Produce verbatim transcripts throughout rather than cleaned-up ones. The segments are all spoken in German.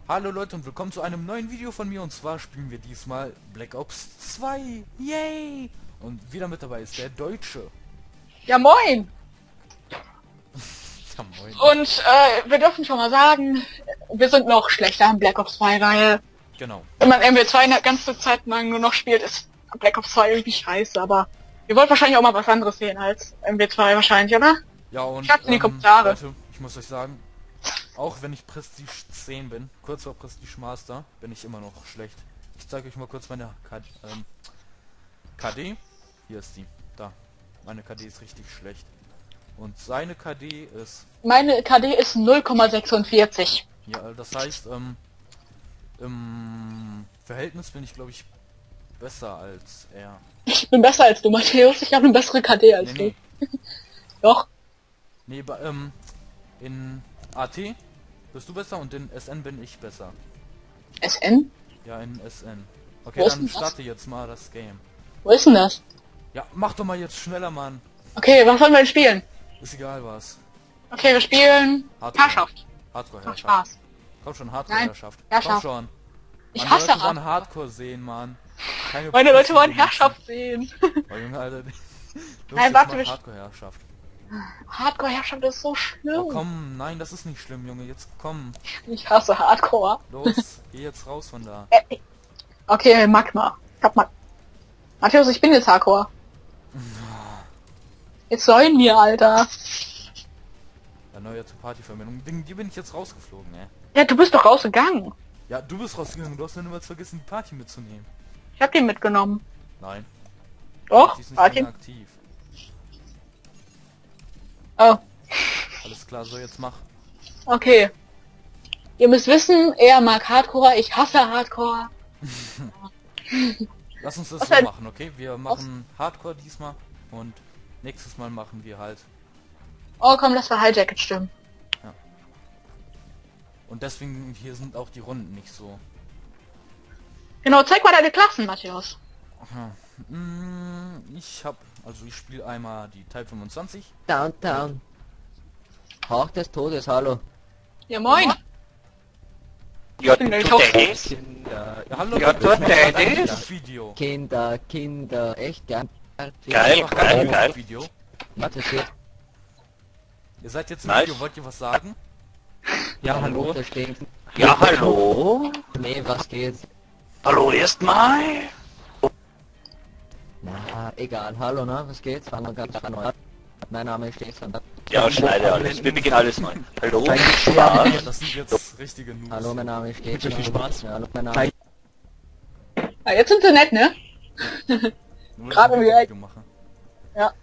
Hallo Leute und willkommen zu einem neuen Video von mir, und zwar spielen wir diesmal Black Ops zwei. Yay! Und wieder mit dabei ist der Deutsche. Ja moin! Ja moin. Und äh, wir dürfen schon mal sagen, wir sind noch schlechter in Black Ops zwei, weil Genau. wenn man M W zwei eine ganze Zeit lang nur noch spielt, ist Black Ops zwei irgendwie scheiße, aber ihr wollt wahrscheinlich auch mal was anderes sehen als M W zwei wahrscheinlich, oder? Ja, und Schreibt's in die ähm, Kommentare. Leute, ich muss euch sagen, auch wenn ich Prestige zehn bin, kurz vor Prestige Master, bin ich immer noch schlecht. Ich zeige euch mal kurz meine K D, ähm, K D. Hier ist die. Da. Meine K D ist richtig schlecht. Und seine K D ist... Meine K D ist null Komma sechsundvierzig. Ja, das heißt, ähm, im Verhältnis bin ich, glaube ich, besser als er. Ich bin besser als du, Matthäus. Ich habe eine bessere K D als Nee, nee. du. Doch. Nee, bei, ähm, in A T bist du besser und in S N bin ich besser. S N? Ja, in S N. Okay, Wo ist dann denn das? starte jetzt mal das Game. Wo ist denn das? Ja, mach doch mal jetzt schneller, Mann. Okay, was wollen wir denn spielen? Ist egal was. Okay, wir spielen Hardcore. Herrschaft. Hardcore Macht Herrschaft. Spaß. Komm schon, Nein, Hardcore Herrschaft. Komm Herrschaft. schon. Ich Mann, hasse die Leute wollen Hardcore. Hardcore sehen, Mann. Keine Meine Leute wollen Pussy-Dings. Herrschaft sehen. Oh, Junge, Alter. Los, Nein, jetzt warte, mach wir- Hardcore Herrschaft. Hardcore Herrschaft ist so schlimm. Oh, komm, nein, das ist nicht schlimm, Junge. Jetzt komm. Ich hasse Hardcore. Los, geh jetzt raus von da. Äh, okay, Magma. Ich hab Mag Matthäus, ich bin jetzt Hardcore. Jetzt sollen wir, Alter. Erneuerte Partyverbindung. Ding, die bin ich jetzt rausgeflogen, ey. Ja, du bist doch rausgegangen. Ja, du bist rausgegangen. Du hast dann immer vergessen, die Party mitzunehmen. Ich hab den mitgenommen. Nein, Doch, die ist nicht warte. mehr aktiv. Oh, Alles klar, so jetzt mach. okay. Ihr müsst wissen, er mag Hardcore, ich hasse Hardcore. Lass uns das Was so denn? machen, okay? Wir machen Hardcore diesmal und nächstes Mal machen wir halt. Oh komm, lass mal Hijacket stimmen. Und deswegen hier sind auch die Runden nicht so. Genau, zeig mal deine Klassen, Matthäus. Aha. Mm, Ich hab, also ich spiele einmal die Type fünfundzwanzig. Downtown. Hauch des Todes, hallo. Ja moin. Ja, bin du gleich hoch. Dennis? Kinder, Ja, hallo, Ja, Leute, dort ich mach grad ein Dennis? Video. Kinder, Kinder, echt gern. Geil, Ich mach grad geil, ein geil. Video. Was ist jetzt? Ihr seid jetzt im Nice. Video, wollt ihr was sagen? Ja, hallo. Da steht. Ja, hallo. Nee, was geht's? Hallo erstmal. Na, egal. Hallo, na, was geht's? Fangen wir ganz an. Mein Name ist Stefan. Ja, schneide alles. Wir beginnen alles neu. Hallo. Ja, Spaß. das sind jetzt richtige Noobs. Hallo, mein Name ist Stefan. viel Spaß. Ja, hallo, mein Name. Ja, jetzt sind sie nett, ne? Nur, dass gerade ich ein wieder- Video mache. Ja.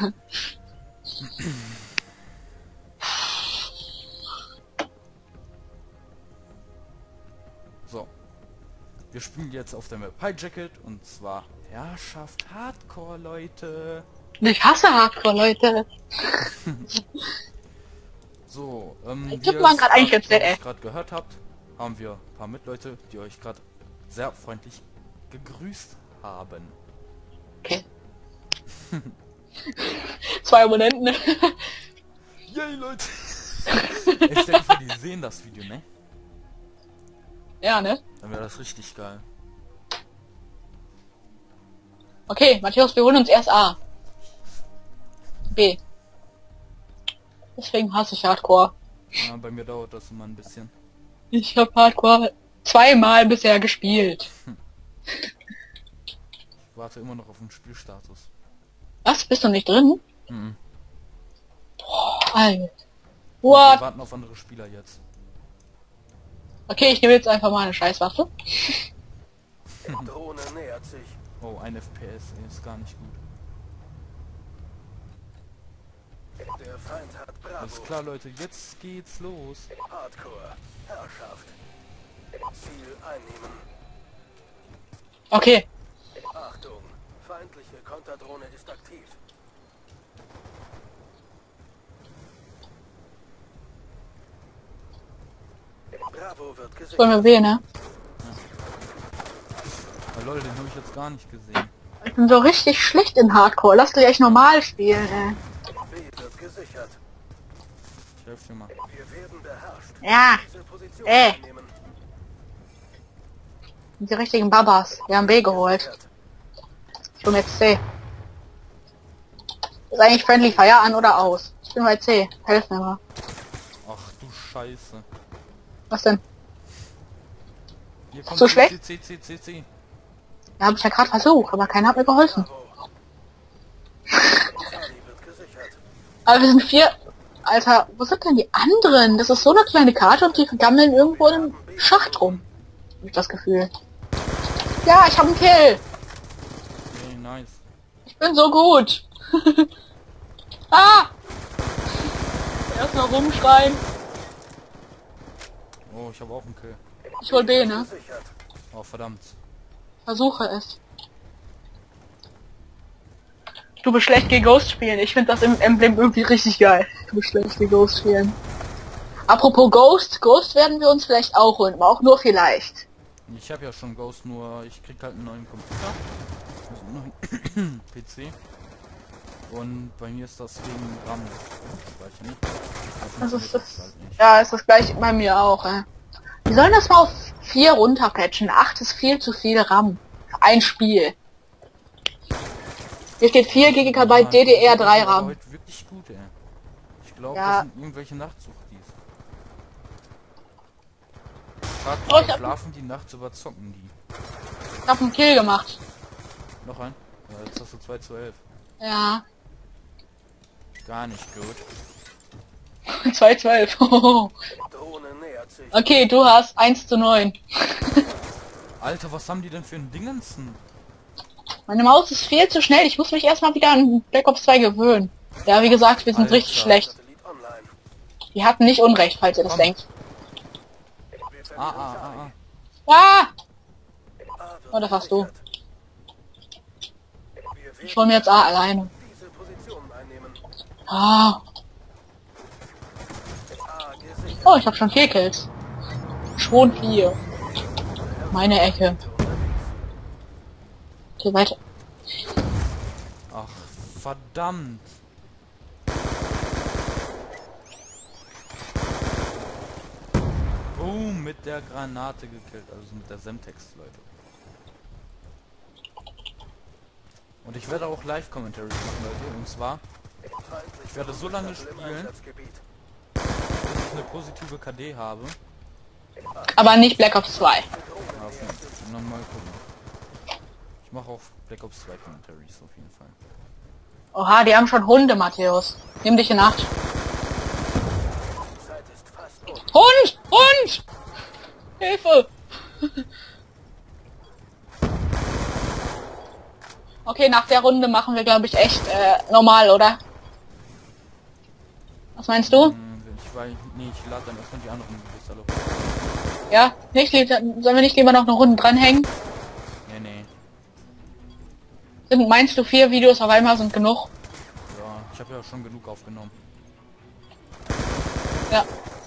So. Wir spielen jetzt auf der Map Hijacket und zwar Herrschaft Hardcore, Leute. Ich hasse Hardcore, Leute. So, ähm, Ich wie glaub, wir waren ihr grad eigentlich ganz nett, ey. gerade gehört habt, haben wir ein paar Mitleute, die euch gerade sehr freundlich gegrüßt haben. Okay. Zwei Abonnenten, ne? Yay, Leute! Ich stell dir vor, die sehen das Video, ne? Ja, ne? Dann wäre das richtig geil. Okay, Matthäus, wir holen uns erst A. B. Deswegen hasse ich Hardcore. Ja, bei mir dauert das immer ein bisschen. Ich habe Hardcore zweimal bisher gespielt. Ich warte immer noch auf den Spielstatus. Was? Bist du nicht drin? Mhm. Alter. Wir What? warten auf andere Spieler jetzt. Okay, ich nehme jetzt einfach mal eine Scheißwaffe. Drohne nähert sich. Oh, ein F P S ist gar nicht gut. Der Feind hat Alles Bravo. klar, Leute, jetzt geht's los. Hardcore. Herrschaft. Ziel einnehmen. Okay. Achtung. Feindliche Konterdrohne ist aktiv. Bravo wird Ich wollen wir gesichert. B, ne? Oh, lol, den habe ich jetzt gar nicht gesehen. Ich bin so richtig schlecht in Hardcore. Lass dich echt normal spielen, ey. B wird gesichert. Ich helfe dir mal. Wir werden beherrscht. Ja. Diese Position Äh. einnehmen. Die richtigen Babas. Wir haben B geholt. Ich hol mir jetzt C. Ist eigentlich Friendly Fire an oder aus? Ich bin bei C. Helf mir mal. Ach du Scheiße. Was denn? Hier kommt So C, schlecht? C, C, C, C. Ja, habe ich ja gerade versucht, aber keiner hat mir geholfen. Charlie wird gesichert. Aber wir sind vier... Alter, wo sind denn die anderen? Das ist so eine kleine Karte und die gammeln irgendwo im Schacht rum. Hab ich das Gefühl. Ja, ich habe einen Kill. Okay, nice. Ich bin so gut. Ah! Erstmal rumschreien. Oh, ich habe auch einen Kill. Ich hol B, ne? Gesichert. Oh, verdammt. Versuche es. Du bist schlecht gegen Ghost spielen. Ich finde das im Emblem irgendwie richtig geil. Du bist schlecht gegen Ghost spielen. Apropos Ghost. Ghost werden wir uns vielleicht auch holen, aber auch nur vielleicht. Ich habe ja schon Ghost, nur ich krieg halt einen neuen Computer. Also einen neuen P C. Und bei mir ist das wegen RAM. Speicher nicht. Das ist funktioniert das. halt nicht. Ja, ist das gleich bei mir auch, ey. Die sollen das mal auf vier runterpatchen. acht ist viel zu viel RAM. Für ein Spiel. Hier steht vier Gigabyte D D R drei Das war RAM. heute wirklich gut, ey. Ich glaube, Ja. das sind irgendwelche Nachtsuchtis. Frag Oh, ich mich, hab- schlafen die nachts über zocken die? Ich hab einen Kill gemacht. Noch ein? Ja, jetzt hast du zwei zu elf. Ja. Gar nicht gut. zwei zwölf. Drohne nähert sich. Okay, du hast eins zu neun. Alter, was haben die denn für ein Dingensen? Meine Maus ist viel zu schnell. Ich muss mich erstmal wieder an Black Ops zwei gewöhnen. Ja, wie gesagt, wir sind Alter. richtig schlecht. Satellit online. Die hatten nicht Unrecht, falls ihr das Komm. denkt. Wir verlieren Ah, ah, Charlie. ah, ah. Ah! A wird Oh, das warst du. gesichert. Wir Ich werden hol mir jetzt A alleine. diese Positionen einnehmen. Ah. A gesichert. Oh, ich habe schon vier Kills. Schon vier. Meine Ecke. Okay, weiter. Ach, verdammt. Boom, mit der Granate gekillt, also mit der Semtex, Leute. Und ich werde auch Live-Commentaries machen, Leute, und zwar, ich werde so lange spielen, bis ich eine positive K D habe. Aber nicht Black Ops zwei. Ja, und dann mal gucken. Ich mache auf Black Ops zwei Commentaries auf jeden Fall. Oha, die haben schon Hunde, Matthäus. Nimm dich in Acht. Zeit ist fast um. Hund! Hund! Hilfe! Okay, nach der Runde machen wir, glaube ich, echt äh, normal, oder? Was meinst du? Hm, ich weiß, nee, ich lade dann erstmal die anderen Videos alle hoch. Ja? Nicht lieber, sollen wir nicht lieber noch eine Runde dranhängen? Nee, nee. Sind, meinst du, vier Videos auf einmal sind genug? Ja, ich habe ja schon genug aufgenommen. Ja.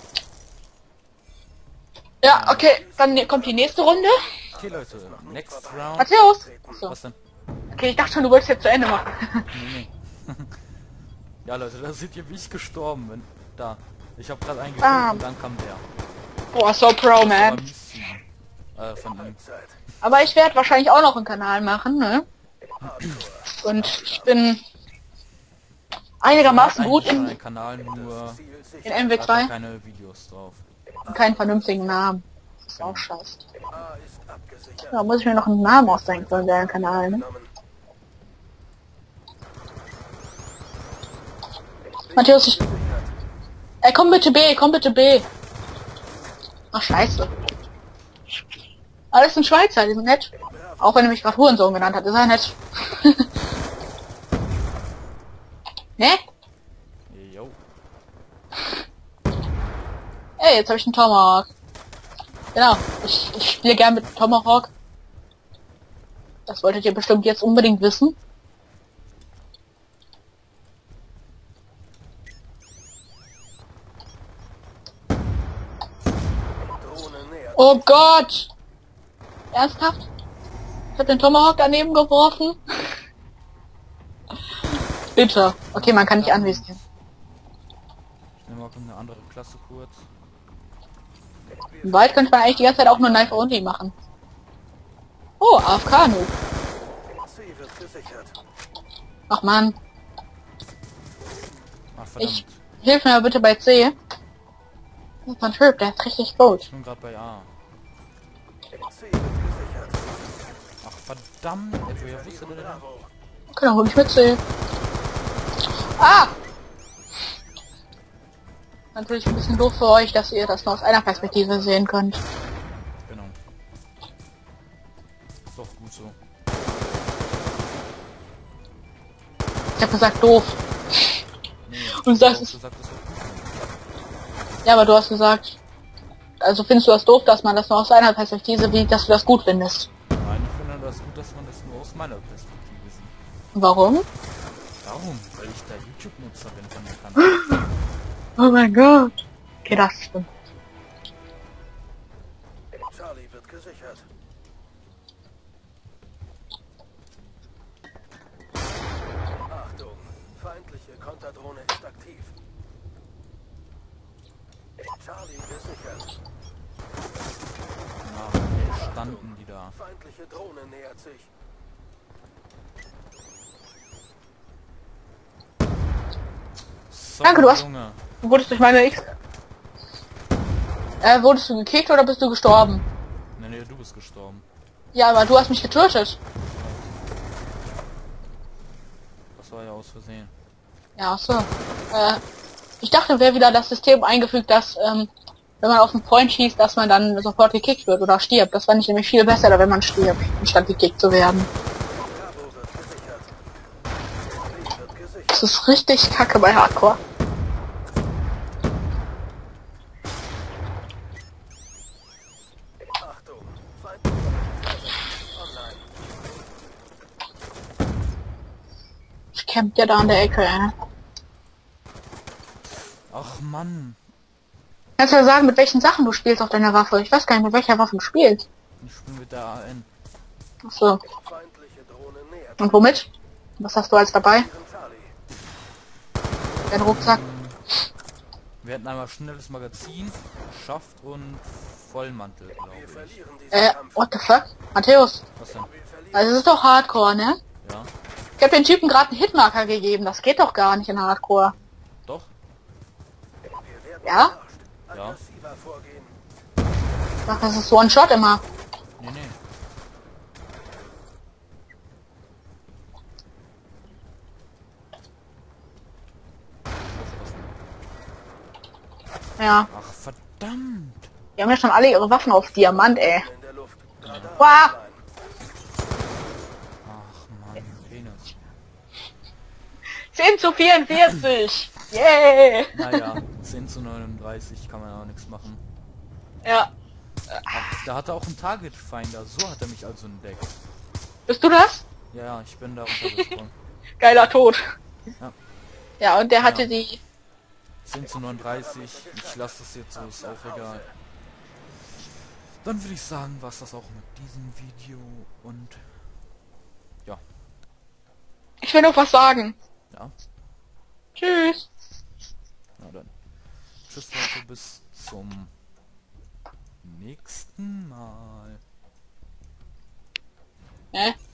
Ja, okay, dann kommt die nächste Runde. Okay, Leute, next round. Matthäus! Achso. Was denn? Okay, ich dachte schon, du wolltest jetzt zu Ende machen. Nee, nee. Ja, Leute, da seht ihr, wie ich gestorben bin. Da. Ich habe gerade eingeklickt Ah. und dann kam der. Boah, so pro, Aber man. mies zu ihm. Äh, von ihm. Zeit. Aber ich werde wahrscheinlich auch noch einen Kanal machen, ne? Und ich bin einigermaßen gut Eigentlich schon in, ein Kanal, nur Ziel sicher. in M W hat er zwei. keine Videos drauf. Und keinen vernünftigen Namen. Das ist auch scheiße. A ist abgesichert. Da muss ich mir noch einen Namen ausdenken für den Kanal, ne? Genommen. Matthäus, ich... Ey, komm bitte B, komm bitte B. Ach, scheiße. Alles ein Schweizer, die sind nett. Auch wenn er mich gerade Hurensohn genannt hat, ist er nett. Ne? Jo. Ey, jetzt habe ich einen Tomahawk. Genau, ich, ich spiele gern mit Tomahawk. Das wolltet ihr bestimmt jetzt unbedingt wissen. Drohne nähert. Oh Gott! Ernsthaft? Ich hab den Tomahawk daneben geworfen. Bitte. Okay, man kann nicht anvisieren. Ich nehme auch eine andere Klasse kurz. Im Wald könnte man eigentlich die ganze Zeit auch nur Knife Only machen. Oh, A F K -Noob. C wird gesichert. Ach man, Ach verdammt. Ich- hilf mir mal bitte bei C. Das ist ein Typ, der ist richtig gut. Ich bin gerade bei A. C wird gesichert. Ach verdammt, ey, woher wusste der denn? Bravo. Okay, dann hol ich mit C. Ah! Natürlich ein bisschen doof für euch, dass ihr das nur aus einer Perspektive sehen könnt. Genau. Ist doch gut so. Ich hab gesagt doof. Nee, Und du das hast ist- gesagt, das ist gut. Ja, aber du hast gesagt, also findest du das doof, dass man das nur aus einer Perspektive sieht, dass du das gut findest. Nein, ich finde das gut, dass man das nur aus meiner Perspektive sieht. Warum? Warum? Weil ich der YouTube-Nutzer bin von der Kanal. Oh mein Gott. Okay, das stimmt. Charlie wird gesichert. Achtung, feindliche Konterdrohne ist aktiv. Charlie gesichert. Na, okay, standen die da. Feindliche Drohne nähert sich. So, Danke, du hast- Junge. Wurdest durch meine X... Äh, wurdest du gekickt oder bist du gestorben? Nee, nee, du bist gestorben. Ja, aber du hast mich getötet. Das war ja aus Versehen. Ja, ach so. Äh, ich dachte, wäre wieder das System eingefügt, dass, ähm, wenn man auf einen Freund schießt, dass man dann sofort gekickt wird oder stirbt. Das fand ich nämlich viel besser, wenn man stirbt, anstatt gekickt zu werden. Bravo wird gesichert. B wird gesichert. Das ist richtig kacke bei Hardcore. Achtung, feindliche online. Ich camp ja da an der Ecke, ey. Ach Mann. Kannst du ja sagen, mit welchen Sachen du spielst auf deiner Waffe? Ich weiß gar nicht, mit welcher Waffe du spielst. Ich spiele mit der A N. Achso. Feindliche Drohne nähert Und womit? Was hast du als dabei? sich an Charlie. Dein Rucksack. Wir hatten einmal schnelles Magazin, Schaft und Vollmantel, glaube Wir ich. verlieren diesen Äh, Kampf. what the fuck? Matthäus. Was denn? Wir verlieren. Also es ist doch Hardcore, ne? Ja? Ich hab den Typen gerade einen Hitmarker gegeben. Das geht doch gar nicht in Hardcore. Doch? Wir werden Ja? beherrscht. Ja. Aggressiver vorgehen. Ach, das ist One-Shot immer. Nee, nee. Was, was denn? Ja. Ach verdammt! Die haben ja schon alle ihre Waffen auf Diamant, ey. In der Luft. Radar Wow. online. Ach Mann, Penis. zehn zu vierundvierzig. Yeah. Naja, zehn zu neununddreißig kann man auch nichts machen. Ja. Ach, da hat er auch einen Target Finder, so hat er mich also entdeckt. Bist du das? Ja, ja, ich bin da runtergesprungen. Geiler Tod. Ja. Ja, und der hatte Ja. die... zehn zu neununddreißig, ich lasse das jetzt so, ist auch egal. Dann würde ich sagen, war's das auch mit diesem Video und ja, Ich will noch was sagen. ja, Tschüss. na dann. Tschüss Leute, bis zum nächsten Mal. Äh?